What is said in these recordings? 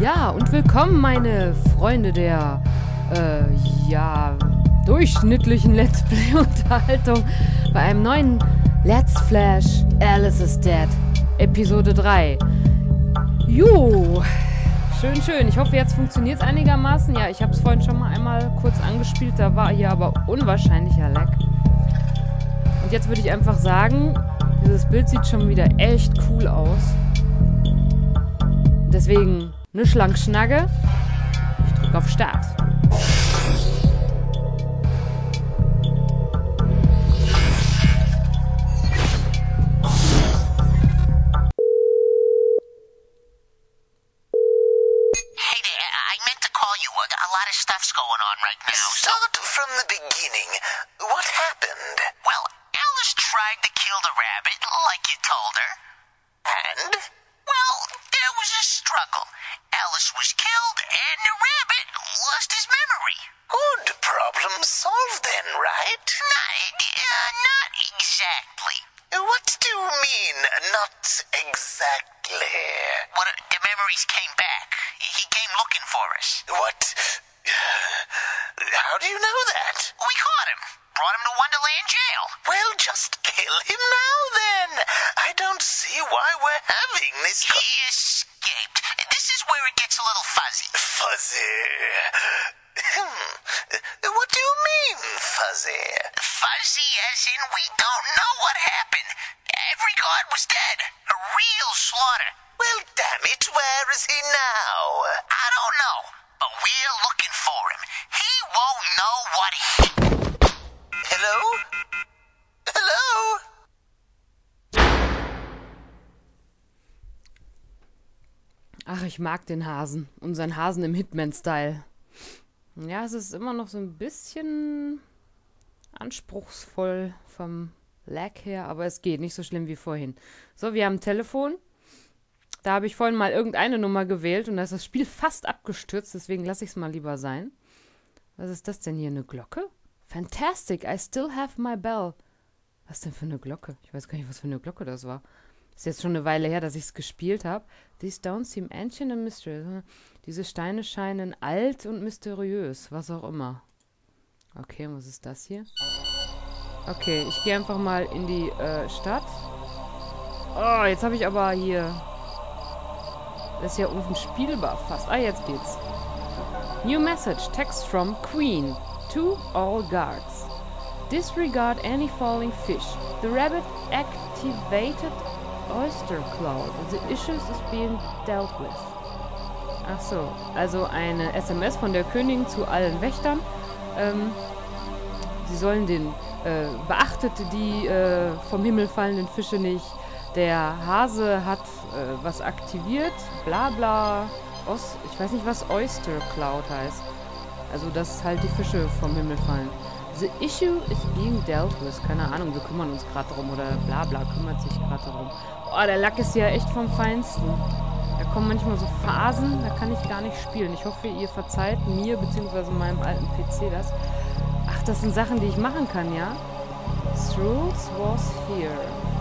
Ja, und willkommen, meine Freunde der, durchschnittlichen Let's Play-Unterhaltung bei einem neuen Let's Flash Alice is Dead, Episode 3. Jo, schön. Ich hoffe, jetzt funktioniert es einigermaßen. Ja, ich habe es vorhin schon mal einmal kurz angespielt, da war hier aber unwahrscheinlicher Lag. Und jetzt würde ich einfach sagen, dieses Bild sieht schon wieder echt cool aus. Deswegen eine Schlankschnagge. Ich drücke auf Start. Stuff's going on right now. Start from the beginning. What happened? Well, Alice tried to kill the rabbit, like you told her. And? Well, there was a struggle. Alice was killed, and the rabbit lost his memory. Good. Problem solved then, right? Not exactly. What do you mean, not exactly? Well, the memories came back. He came looking for us. What? How do you know that? We caught him. Brought him to Wonderland Jail. Well, just kill him now, then. I don't see why we're having this... He escaped. This is where it gets a little fuzzy. Fuzzy? What do you mean, fuzzy? Fuzzy as in we don't know what happened. Every guard was dead. A real slaughter. Well, damn it, where is he now? I don't know. But we're looking for him. He won't know what he... Hello? Hello? Ach, ich mag den Hasen. Unseren Hasen im Hitman-Style. Ja, es ist immer noch so ein bisschen anspruchsvoll vom Lag her, aber es geht nicht so schlimm wie vorhin. So, wir haben ein Telefon. Da habe ich vorhin mal irgendeine Nummer gewählt und da ist das Spiel fast abgestürzt, deswegen lasse ich es mal lieber sein. Was ist das denn hier? Eine Glocke? Fantastic, I still have my bell. Was denn für eine Glocke? Ich weiß gar nicht, was für eine Glocke das war. Ist jetzt schon eine Weile her, dass ich es gespielt habe. These stones seem ancient and mysterious. Diese Steine scheinen alt und mysteriös, was auch immer. Okay, was ist das hier? Okay, ich gehe einfach mal in die Stadt. Oh, jetzt habe ich aber hier... Das ist ja unspielbar fast. Ah, jetzt geht's. New message. Text from Queen. To all guards. Disregard any falling fish. The rabbit activated oyster cloud. The issues is being dealt with. Ach so. Also eine SMS von der Königin zu allen Wächtern. Sie sollen beachtet die vom Himmel fallenden Fische nicht. Der Hase hat was aktiviert, bla bla. Ich weiß nicht, was Oyster Cloud heißt. Also, dass halt die Fische vom Himmel fallen. The issue is being dealt with. Keine Ahnung, wir kümmern uns gerade darum. Oder bla bla kümmert sich gerade darum. Oh, der Lack ist ja echt vom Feinsten. Da kommen manchmal so Phasen, da kann ich gar nicht spielen. Ich hoffe, ihr verzeiht mir bzw. meinem alten PC das. Ach, das sind Sachen, die ich machen kann, ja? Strules was here.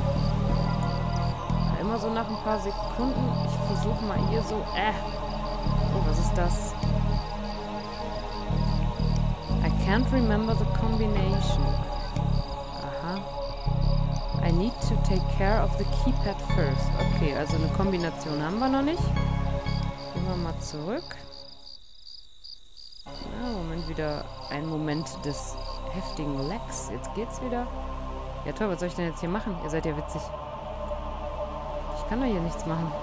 Immer so nach ein paar Sekunden. Ich versuche mal hier so... Oh, was ist das? I can't remember the combination. Aha. I need to take care of the keypad first. Okay, also eine Kombination haben wir noch nicht. Gehen wir mal zurück. Na, Moment, wieder ein Moment des heftigen Lags. Jetzt geht's wieder. Ja toll, was soll ich denn jetzt hier machen? Ihr seid ja witzig. Ich kann doch hier nichts machen.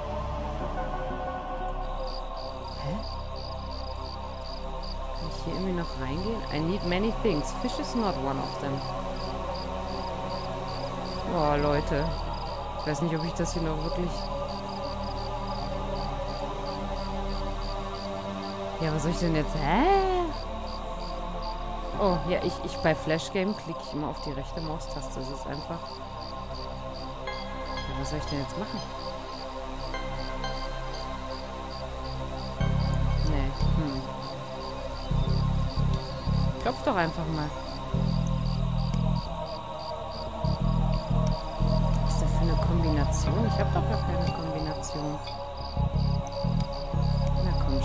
Hä? Kann ich hier irgendwie noch reingehen? I need many things. Fish is not one of them. Oh, Leute. Ich weiß nicht, ob ich das hier noch wirklich... Ja, was soll ich denn jetzt... Hä? Oh, ja, ich bei Flash Game klicke ich immer auf die rechte Maustaste. Das ist einfach... Ja, was soll ich denn jetzt machen? Klopf doch einfach mal. Was ist das für eine Kombination? Ich habe doch gar keine Kombination. Na komm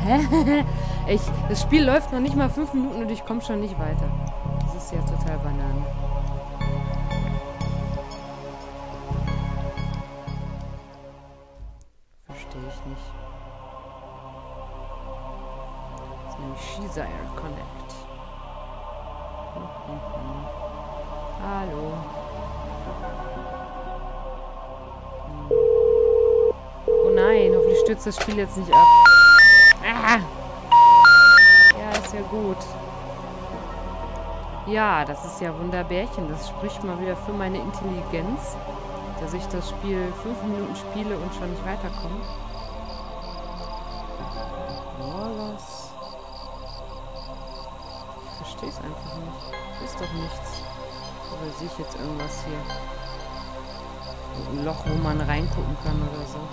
Hä? Das Spiel läuft noch nicht mal 5 Minuten und ich komme schon nicht weiter. Das ist ja total Banane. Verstehe ich nicht. Das ist nämlich Shizire Connect. Hallo. Oh nein, hoffentlich stürzt das Spiel jetzt nicht ab. Ah! Ja, ist ja gut. Ja, das ist ja Wunderbärchen. Das spricht mal wieder für meine Intelligenz, dass ich das Spiel 5 Minuten spiele und schon nicht weiterkomme. Warlos. Ich verstehe es einfach nicht. Ist doch nichts. Oder sehe ich jetzt irgendwas hier? Ein Loch, wo man reingucken kann oder so.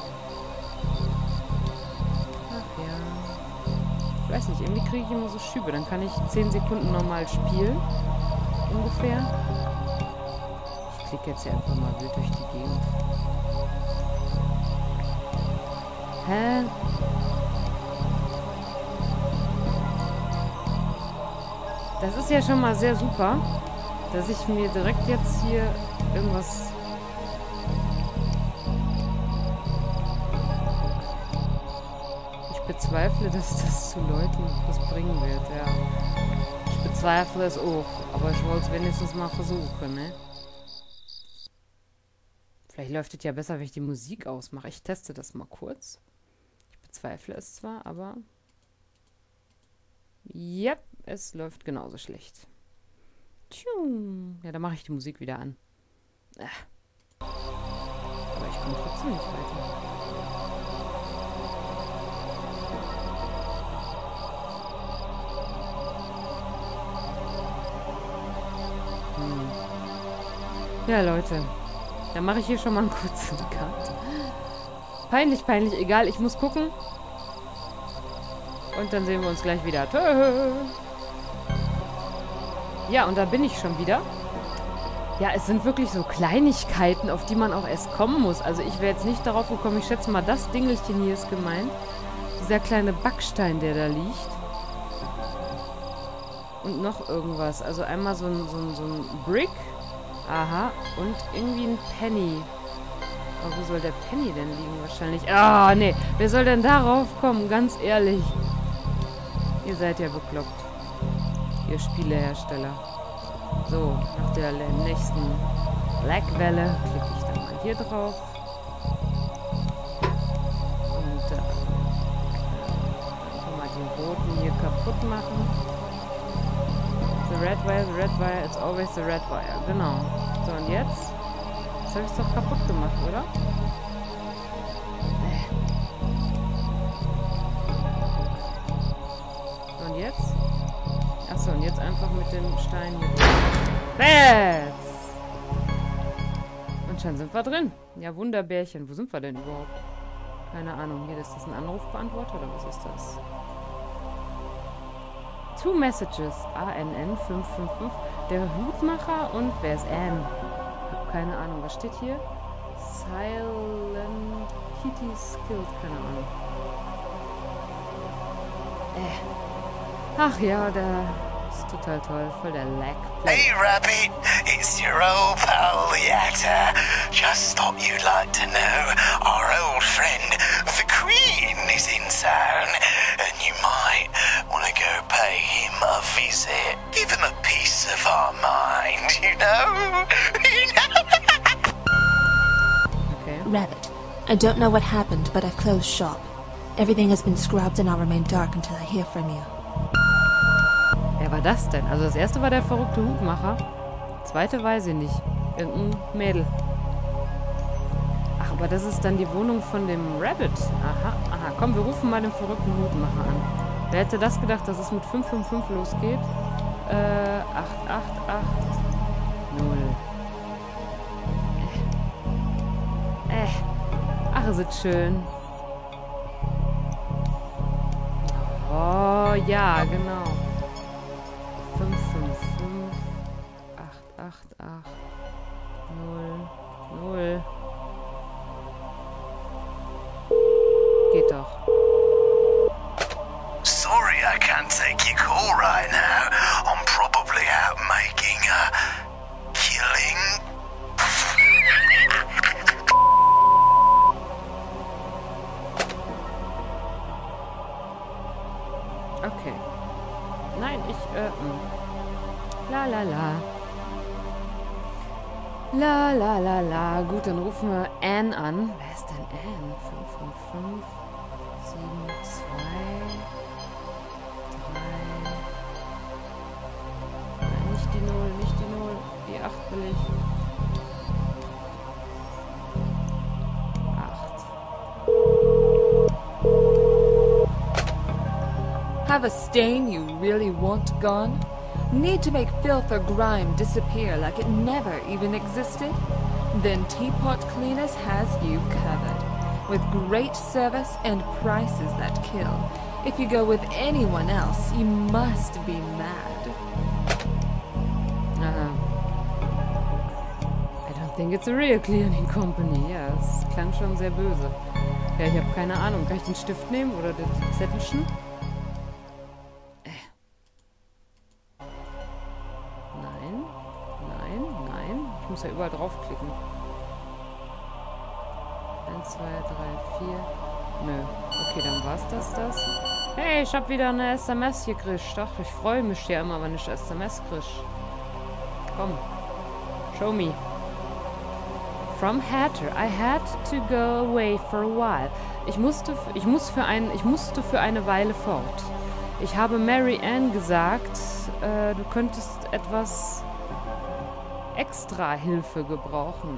Ach ja. Ich weiß nicht, irgendwie kriege ich immer so Schübe. Dann kann ich 10 Sekunden normal spielen. Ungefähr. Ich klicke jetzt hier einfach mal wild durch die Gegend. Hä? Das ist ja schon mal sehr super, dass ich mir direkt jetzt hier irgendwas... Ich bezweifle, dass das zu Leuten was bringen wird, ja. Ich bezweifle es auch, aber ich wollte es wenigstens mal versuchen, ne? Vielleicht läuft es ja besser, wenn ich die Musik ausmache. Ich teste das mal kurz. Ich bezweifle es zwar, aber... Ja, es läuft genauso schlecht. Tschung. Ja, dann mache ich die Musik wieder an. Aber ich komme trotzdem nicht weiter. Ja, Leute. Dann mache ich hier schon mal einen kurzen Cut. Peinlich, peinlich, egal. Ich muss gucken. Und dann sehen wir uns gleich wieder. Tschö. Ja, und da bin ich schon wieder. Ja, es sind wirklich so Kleinigkeiten, auf die man auch erst kommen muss. Also ich wäre jetzt nicht darauf gekommen. Ich schätze mal, das Dingelchen hier ist gemeint. Dieser kleine Backstein, der da liegt. Und noch irgendwas. Also einmal so ein Brick. Aha. Und irgendwie ein Penny. Aber wo soll der Penny denn liegen? Wahrscheinlich. Ah, nee. Wer soll denn darauf kommen? Ganz ehrlich. Ihr seid ja bekloppt. Ihr Spielehersteller. So, nach der nächsten Lagwelle klicke ich dann mal hier drauf. Und kann mal den roten hier kaputt machen. The red wire, it's always the red wire. Genau. So, und jetzt? Jetzt habe ich es doch kaputt gemacht, oder? So, und jetzt? Achso, und jetzt einfach mit dem Stein hier drauf. Bats! Und schon sind wir drin. Ja, Wunderbärchen. Wo sind wir denn überhaupt? Keine Ahnung. Hier, ist das ein Anrufbeantworter oder was ist das? Two Messages. ANN 555. Der Hutmacher und wer ist Anne? Hab keine Ahnung. Was steht hier? Silent Kitty Skills. Keine Ahnung. Ach ja, der ist total toll. Voll der Lag. Hey Rabbit, it's your old pal Yatta. Just thought you'd like to know our old friend the Queen is in town, and you might want to go pay him a visit. Give him a piece of our mind, you know? Okay. Rabbit, I don't know what happened, but I've closed shop. Everything has been scrubbed and I'll remain dark until I hear from you. Wer war das denn? Also das erste war der verrückte Hutmacher. Zweite weiß ich nicht. Irgendein Mädel. Ach, aber das ist dann die Wohnung von dem Rabbit. Aha, aha. Komm, wir rufen mal den verrückten Hutmacher an. Wer hätte das gedacht, dass es mit 555 losgeht? 8880. Ach, ist es schön. Oh, ja, genau. 555 888 00. Geht doch. Okay. Nein, La la la. La la la la. Gut, dann rufen wir Anne an. Wer ist denn Anne? 555 72 3. Nein, nicht die 0, nicht die 0. Die 8 will ich. 8. Have a stain you really want gone? Need to make filth or grime disappear like it never even existed? Then Teapot Cleaners has you covered, with great service and prices that kill. If you go with anyone else, you must be mad. I don't think it's a real cleaning company. Ja, es klang schon sehr böse. Ja, ich habe keine Ahnung. Kann ich den Stift nehmen oder das Zettelchen? Ich muss ja überall draufklicken. 1, 2, 3, 4. Nö. Okay, dann war's das. Hey, ich hab wieder eine SMS gekriegt. Ach, ich freue mich ja immer, wenn ich SMS krieg. Komm. Show me. From Hatter. I had to go away for a while. Ich musste für eine Weile fort. Ich habe Mary Ann gesagt, du könntest etwas extra Hilfe gebrauchen.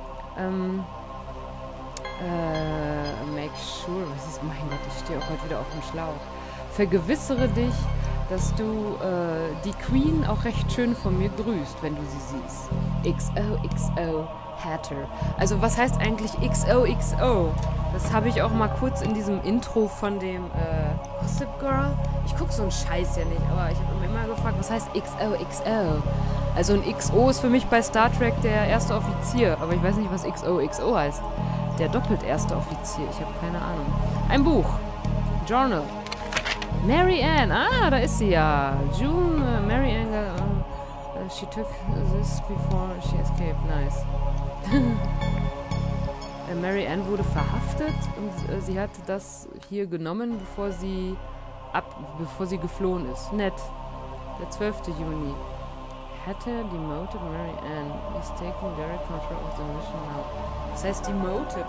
Make sure, was ist, mein Gott, ich stehe auch heute wieder auf dem Schlauch. Vergewissere dich, dass du die Queen auch recht schön von mir grüßt, wenn du sie siehst. XOXO Hatter. Also was heißt eigentlich XOXO? Das habe ich auch mal kurz in diesem Intro von dem Gossip Girl. Ich gucke so einen Scheiß ja nicht, aber ich habe immer gefragt, was heißt XOXO? Also ein XO ist für mich bei Star Trek der erste Offizier, aber ich weiß nicht, was XOXO heißt. Der doppelt erste Offizier, ich habe keine Ahnung. Ein Buch. Journal. Mary Ann, da ist sie ja. June, Mary Ann, she took this before she escaped. Nice. Mary Ann wurde verhaftet und sie hatte das hier genommen, bevor sie geflohen ist. Nett. Der 12. Juni. Hatter demoted Mary Ann. He's taking direct control of the mission now. Das heißt demoted.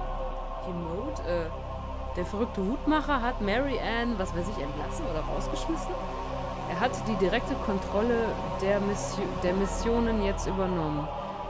Der verrückte Hutmacher hat Mary Ann, was weiß ich, entlassen oder rausgeschmissen. Er hat die direkte Kontrolle der Missionen jetzt übernommen.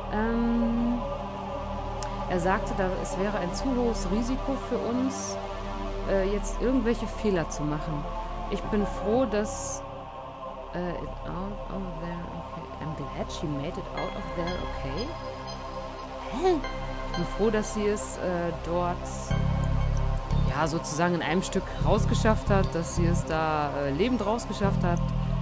Er sagte, es wäre ein zu hohes Risiko für uns, jetzt irgendwelche Fehler zu machen. Ich bin froh, dass out of there, okay. I'm glad she made it out of there, okay. Hä? Ich bin froh, dass sie es dort, ja, sozusagen in einem Stück rausgeschafft hat, dass sie es da lebend rausgeschafft hat.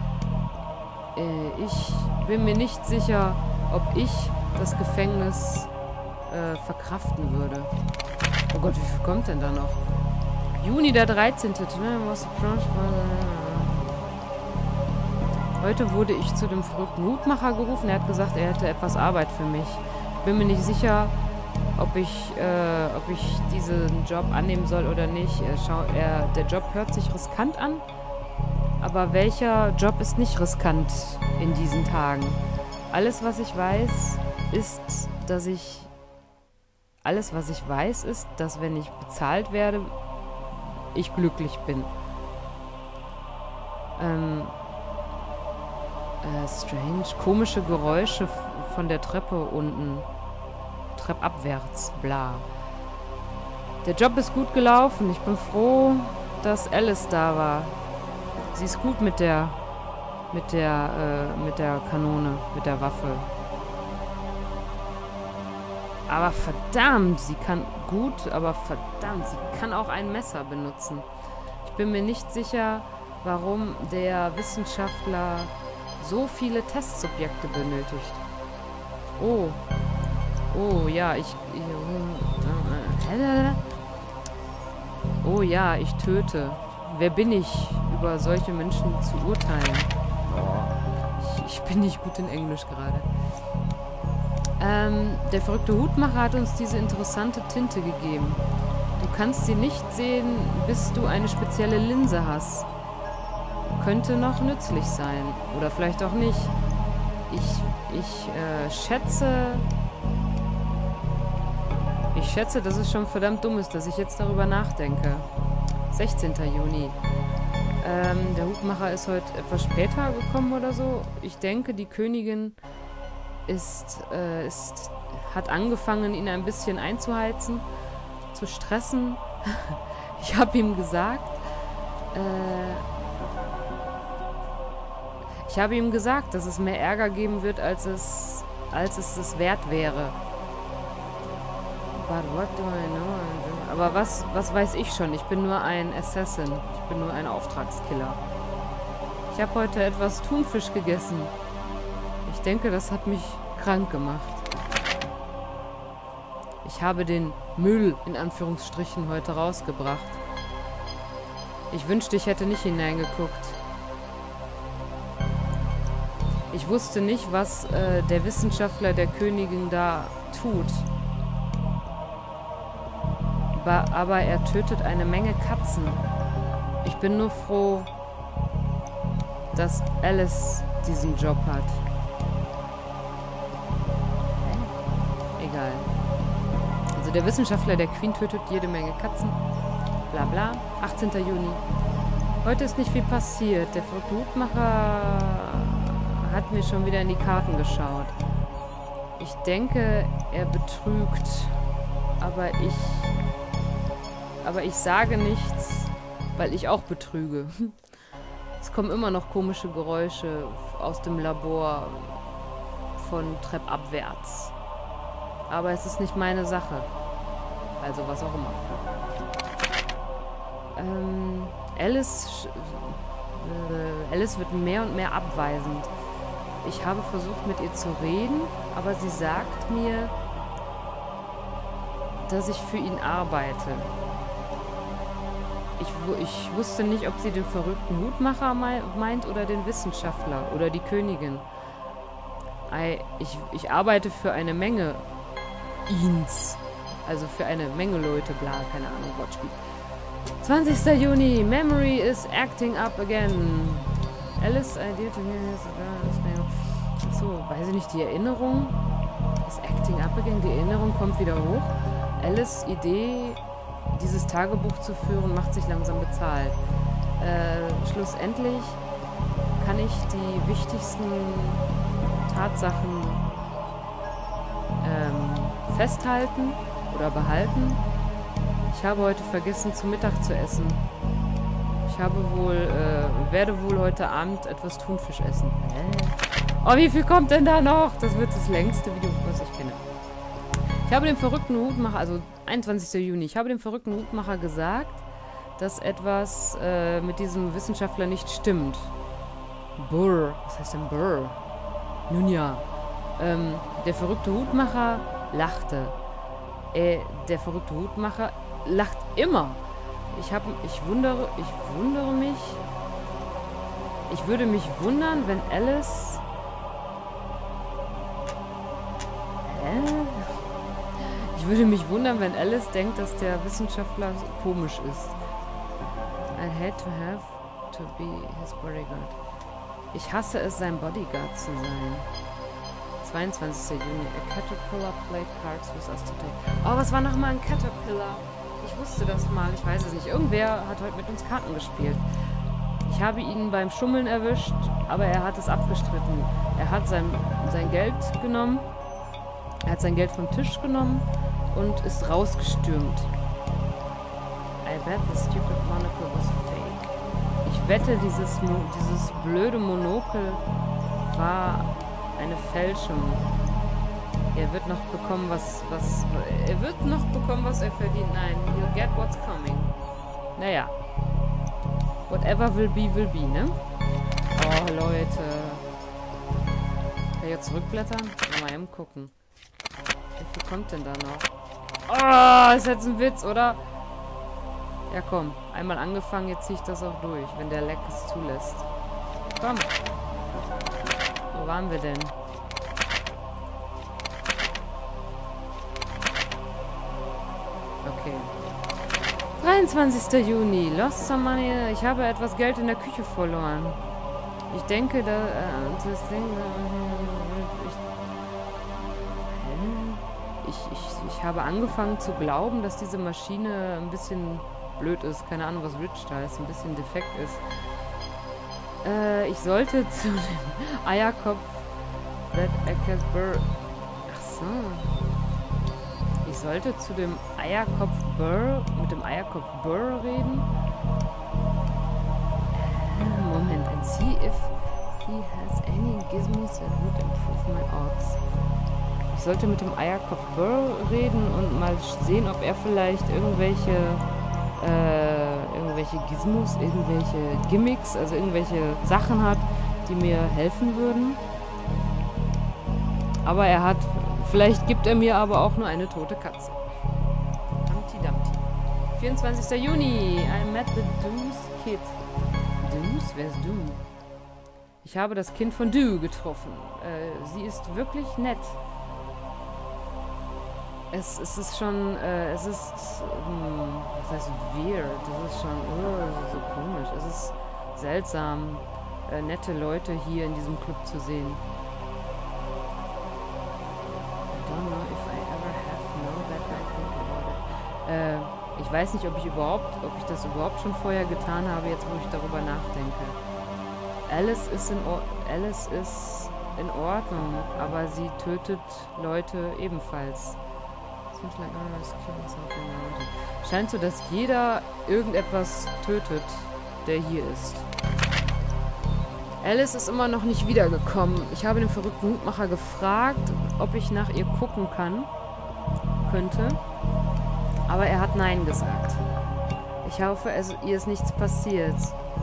Ich bin mir nicht sicher, ob ich das Gefängnis verkraften würde. Oh Gott, wie viel kommt denn da noch? Juni der 13. Heute wurde ich zu dem verrückten Hutmacher gerufen. Er hat gesagt, er hätte etwas Arbeit für mich. Ich bin mir nicht sicher, ob ich diesen Job annehmen soll oder nicht. Der Job hört sich riskant an, aber welcher Job ist nicht riskant in diesen Tagen? Alles, was ich weiß, ist, dass wenn ich bezahlt werde, ich glücklich bin. Strange. Komische Geräusche von der Treppe unten. Treppabwärts. Bla. Der Job ist gut gelaufen. Ich bin froh, dass Alice da war. Sie ist gut mit der Kanone, mit der Waffe. Aber verdammt, sie kann gut, aber verdammt, sie kann auch ein Messer benutzen. Ich bin mir nicht sicher, warum der Wissenschaftler so viele Testsubjekte benötigt. Oh, ja, oh ja, ich töte. Wer bin ich, über solche Menschen zu urteilen? Ich bin nicht gut in Englisch gerade. Der verrückte Hutmacher hat uns diese interessante Tinte gegeben. Du kannst sie nicht sehen, bis du eine spezielle Linse hast. könnte noch nützlich sein. Oder vielleicht auch nicht. Ich schätze, dass es schon verdammt dumm ist, dass ich jetzt darüber nachdenke. 16. Juni. Der Hutmacher ist heute etwas später gekommen oder so. Ich denke, die Königin hat angefangen, ihn ein bisschen einzuheizen, zu stressen. Ich habe ihm gesagt, dass es mehr Ärger geben wird, als es wert wäre. But what do I know? Aber was weiß ich schon? Ich bin nur ein Assassin. Ich bin nur ein Auftragskiller. Ich habe heute etwas Thunfisch gegessen. Ich denke, das hat mich krank gemacht. Ich habe den Müll, in Anführungsstrichen, heute rausgebracht. Ich wünschte, ich hätte nicht hineingeguckt. Ich wusste nicht, was der Wissenschaftler der Königin da tut. Aber er tötet eine Menge Katzen. Ich bin nur froh, dass Alice diesen Job hat. Egal. Also der Wissenschaftler der Queen tötet jede Menge Katzen. Bla bla. 18. Juni. Heute ist nicht viel passiert. Der Hutmacher hat mir schon wieder in die Karten geschaut. Ich denke, er betrügt. Aber ich sage nichts, weil ich auch betrüge. Es kommen immer noch komische Geräusche aus dem Labor von treppabwärts. Aber es ist nicht meine Sache. Also was auch immer. Alice wird mehr und mehr abweisend. Ich habe versucht, mit ihr zu reden, aber sie sagt mir, dass ich für ihn arbeite. Ich wusste nicht, ob sie den verrückten Hutmacher meint oder den Wissenschaftler oder die Königin. Ich arbeite für eine Menge Ihns. Also für eine Menge Leute, bla, keine Ahnung, Wortspiel. 20. Juni. Memory is acting up again. Alice idea to hear his... So, weiß ich nicht, die Erinnerung ist acting up again. Die Erinnerung kommt wieder hoch. Alice Idee, dieses Tagebuch zu führen, macht sich langsam bezahlt. Schlussendlich kann ich die wichtigsten Tatsachen festhalten oder behalten. Ich habe heute vergessen, zu Mittag zu essen. Ich werde wohl heute Abend etwas Thunfisch essen. Oh, wie viel kommt denn da noch? Das wird das längste Video, was ich kenne. Ich habe dem verrückten Hutmacher, also 21. Juni, ich habe dem verrückten Hutmacher gesagt, dass etwas mit diesem Wissenschaftler nicht stimmt. Burr. Was heißt denn Burr? Nun ja. Der verrückte Hutmacher lachte. Der verrückte Hutmacher lacht immer. Ich wundere mich. Ich würde mich wundern, wenn Alice... Ich würde mich wundern, wenn Alice denkt, dass der Wissenschaftler so komisch ist. I had to have to be his bodyguard. Ich hasse es, sein Bodyguard zu sein. 22. Juni. A caterpillar played cards with us today. Oh, was war nochmal ein Caterpillar? Ich wusste das mal, ich weiß es nicht. Irgendwer hat heute mit uns Karten gespielt. Ich habe ihn beim Schummeln erwischt, aber er hat es abgestritten. Er hat sein Geld genommen. Er hat sein Geld vom Tisch genommen und ist rausgestürmt. I bet the stupid monocle was fake. Ich wette, dieses blöde Monokel war eine Fälschung. Er wird noch bekommen, was er verdient. Nein, he'll get what's coming. Naja. Whatever will be, ne? Oh, Leute. Kann ich jetzt zurückblättern? Mal eben gucken. Wie viel kommt denn da noch? Oh, ist jetzt ein Witz, oder? Ja, komm. Einmal angefangen, jetzt ziehe ich das auch durch, wenn der Leck es zulässt. Komm. Wo waren wir denn? Okay. 23. Juni. Lost some money. Ich habe etwas Geld in der Küche verloren. Ich denke, das Ding... Ich habe angefangen zu glauben, dass diese Maschine ein bisschen blöd ist. Keine Ahnung, was Rich da ist. Ein bisschen defekt ist. Ich sollte zu dem Eierkopf... Ach so. Ich sollte zu dem Eierkopf Burr... mit dem Eierkopf Burr reden. Moment. And see if he has any gizmos that would improve my odds. Ich sollte mit dem Eierkopf Burr reden und mal sehen, ob er vielleicht irgendwelche Gizmos, irgendwelche Gimmicks, also irgendwelche Sachen hat, die mir helfen würden. Aber vielleicht gibt er mir aber auch nur eine tote Katze. Humpty Dumpty. 24. Juni. I met the Doo's Kid. Doo's? Wer ist Doo? Ich habe das Kind von Doo getroffen. Sie ist wirklich nett. Es ist schon, was heißt weird? Das ist schon so komisch. Es ist seltsam, nette Leute hier in diesem Club zu sehen. I don't know if I ever have known that I think about it. Ich weiß nicht, ob ich das überhaupt schon vorher getan habe, jetzt wo ich darüber nachdenke. Alice ist in Ordnung, aber sie tötet Leute ebenfalls. Scheint so, dass jeder irgendetwas tötet, der hier ist. Alice ist immer noch nicht wiedergekommen. Ich habe den verrückten Hutmacher gefragt, ob ich nach ihr gucken könnte. Aber er hat Nein gesagt. Ich hoffe, ihr ist nichts passiert.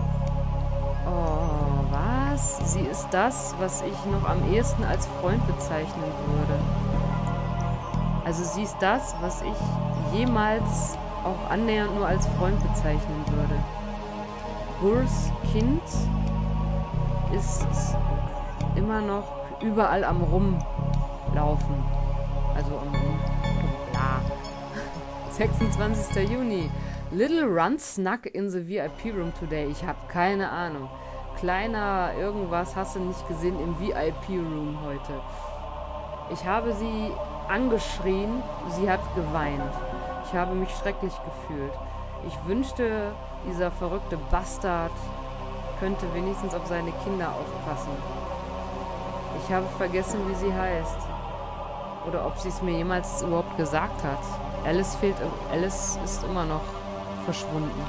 Oh, was? Sie ist das, was ich noch am ehesten als Freund bezeichnen würde. Also sie ist das, was ich jemals auch annähernd nur als Freund bezeichnen würde. Burrs Kind ist immer noch überall am Rumlaufen. Also am bla. 26. Juni. Little Run snuck in the VIP room today. Ich habe keine Ahnung. Kleiner irgendwas hast du nicht gesehen im VIP room heute. Ich habe sie angeschrien, sie hat geweint. Ich habe mich schrecklich gefühlt. Ich wünschte, dieser verrückte Bastard könnte wenigstens auf seine Kinder aufpassen. Ich habe vergessen, wie sie heißt. Oder ob sie es mir jemals überhaupt gesagt hat. Alice ist immer noch verschwunden.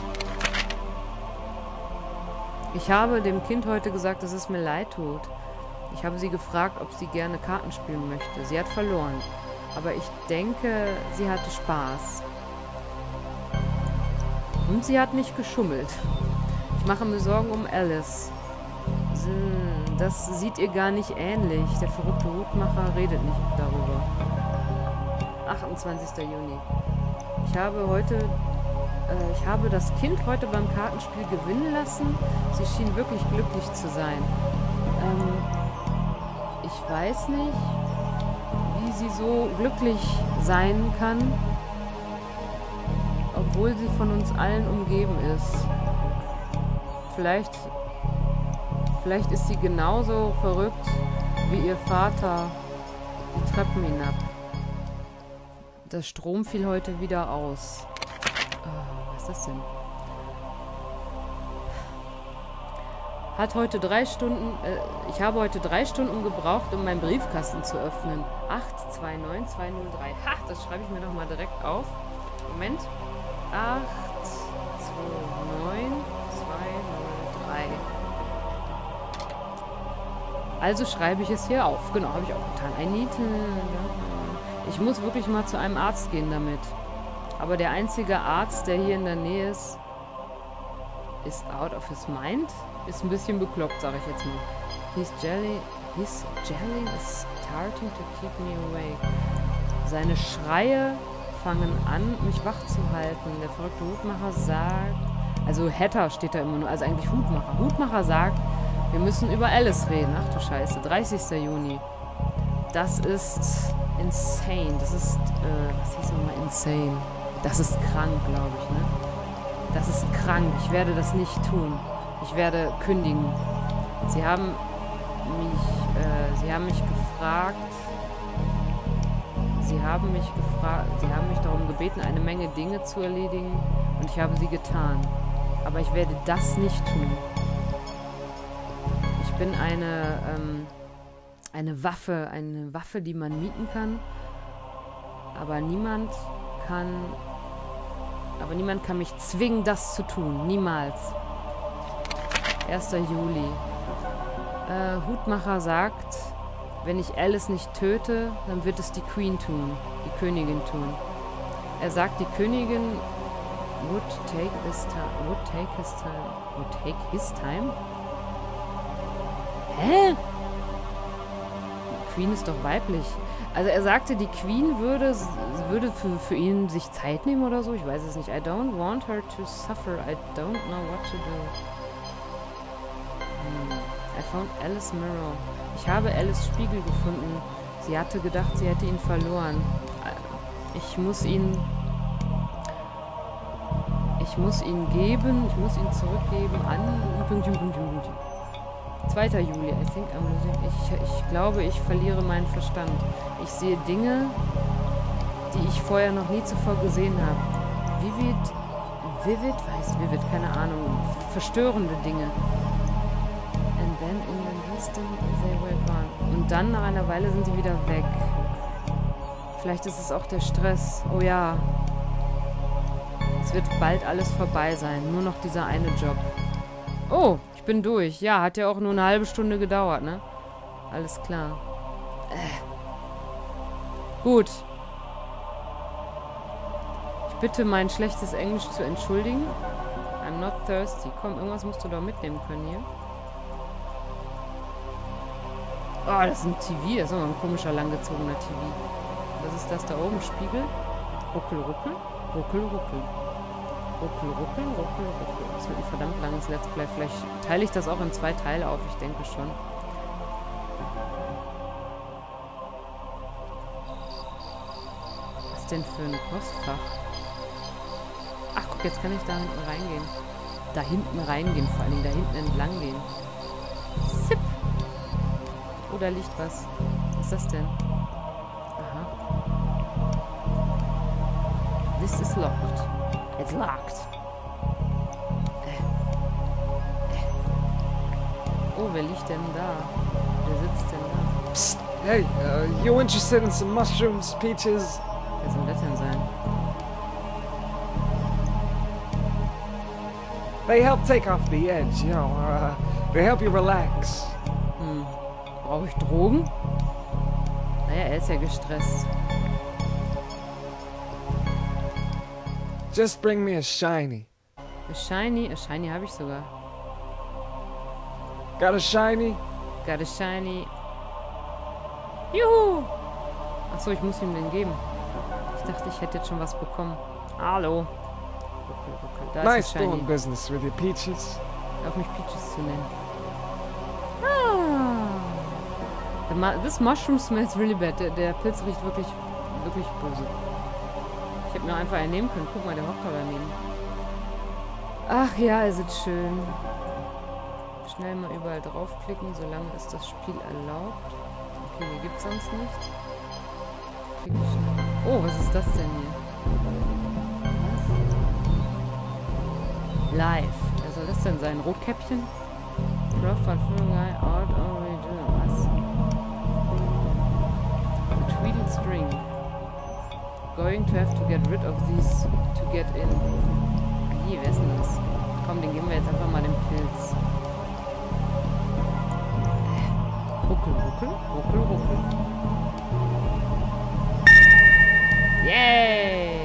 Ich habe dem Kind heute gesagt, dass es mir leid tut. Ich habe sie gefragt, ob sie gerne Karten spielen möchte. Sie hat verloren. Aber ich denke, sie hatte Spaß. Und sie hat nicht geschummelt. Ich mache mir Sorgen um Alice. Das sieht ihr gar nicht ähnlich. Der verrückte Hutmacher redet nicht darüber. 28. Juni. Ich habe das Kind heute beim Kartenspiel gewinnen lassen. Sie schien wirklich glücklich zu sein. Ich weiß nicht, wie sie so glücklich sein kann, obwohl sie von uns allen umgeben ist. Vielleicht ist sie genauso verrückt wie ihr Vater die Treppen hinab. Der Strom fiel heute wieder aus. Was ist das denn? Ich habe heute 3 Stunden gebraucht, um meinen Briefkasten zu öffnen. 829203. Ha, das schreibe ich mir doch mal direkt auf. Moment. 829203. Also schreibe ich es hier auf. Genau, habe ich auch getan. Ich muss wirklich mal zu einem Arzt gehen damit. Aber der einzige Arzt, der hier in der Nähe ist out of his mind. Ist ein bisschen bekloppt, sage ich jetzt mal. His jelly is starting to keep me awake. Seine Schreie fangen an, mich wach zu halten. Der verrückte Hutmacher sagt... Also Hatter steht da immer nur, also eigentlich Hutmacher. Hutmacher sagt, wir müssen über Alice reden. Ach du Scheiße, 30. Juni. Das ist insane. Das ist, was hieß nochmal insane? Das ist krank, glaube ich, ne? Das ist krank. Ich werde das nicht tun. Ich werde kündigen. Sie haben mich gefragt. Sie haben mich darum gebeten, eine Menge Dinge zu erledigen. Und ich habe sie getan. Aber ich werde das nicht tun. Ich bin eine Waffe, die man mieten kann. Aber niemand kann mich zwingen, das zu tun. Niemals. 1. Juli. Hutmacher sagt, wenn ich Alice nicht töte, dann wird es die Queen tun. Die Königin tun. Er sagt, die Königin would take his time? Hä? Die Queen ist doch weiblich. Also er sagte, die Queen würde für ihn sich Zeit nehmen oder so. Ich weiß es nicht. I don't want her to suffer. I don't know what to do. I found Alice Mirror. Ich habe Alice Spiegel gefunden. Sie hatte gedacht, sie hätte ihn verloren. Ich muss ihn zurückgeben an... 2. Juli. I think I'm losing. Ich glaube, ich verliere meinen Verstand. Ich sehe Dinge, die ich vorher noch nie zuvor gesehen habe. Vivid, keine Ahnung. Verstörende Dinge. And then in an instant they were gone. Und dann nach einer Weile sind sie wieder weg. Vielleicht ist es auch der Stress. Oh ja. Es wird bald alles vorbei sein. Nur noch dieser eine Job. Oh, ich bin durch. Ja, hat ja auch nur eine halbe Stunde gedauert, ne? Alles klar. Gut. Ich bitte mein schlechtes Englisch zu entschuldigen. I'm not thirsty. Komm, irgendwas musst du doch mitnehmen können hier. Oh, das ist ein TV. Das ist aber ein komischer, langgezogener TV. Was ist das da oben? Spiegel? Ruckel, ruckel. Ruckel, ruckel. Ruckel, ruckel, ruckel, ruckel. Das wird ein verdammt langes Let's Play. Vielleicht teile ich das auch in 2 Teile auf. Ich denke schon. Was ist denn für ein Postfach? Ach, guck, jetzt kann ich da hinten reingehen. Da hinten reingehen, vor allen Dingen. Da hinten entlang gehen. Zip! Oh, da liegt was. Was ist das denn? Aha. This is locked. It's locked. Oh, wer liegt denn da? Wer sitzt denn da? Psst. Hey, you interested in some mushrooms, Peaches? Wer soll das denn sein? They help take off the edge, you know, they help you relax. Brauche ich Drogen? Naja, er ist ja gestresst. Just bring me a shiny. A shiny habe ich sogar. Got a shiny? Got a shiny. Juhu! Achso, ich muss ihm den geben. Ich dachte, ich hätte jetzt schon was bekommen. Hallo. Da Nice ist ein doing Shiny. business with you, Peaches. Auf mich Peaches zu nennen. This mushroom smells really bad. Der Pilz riecht wirklich böse. Ich hätte mir einfach einen nehmen können. Guck mal, der hockt da daneben. Ach ja, ist es schön. Schnell mal überall draufklicken, solange ist das Spiel erlaubt. Okay, hier gibt es sonst nichts. Klicke schnell. Oh, was ist das denn hier? Was? Live. Wer soll das denn sein? Rotkäppchen? Profile Guy Art Original. Was? The Tweedle String. Going to have to get rid of these to get in. Wie, wer ist denn das? Komm, den geben wir jetzt einfach mal den Pilz. Ruckel, ruckel, ruckel, ruckel. Yay!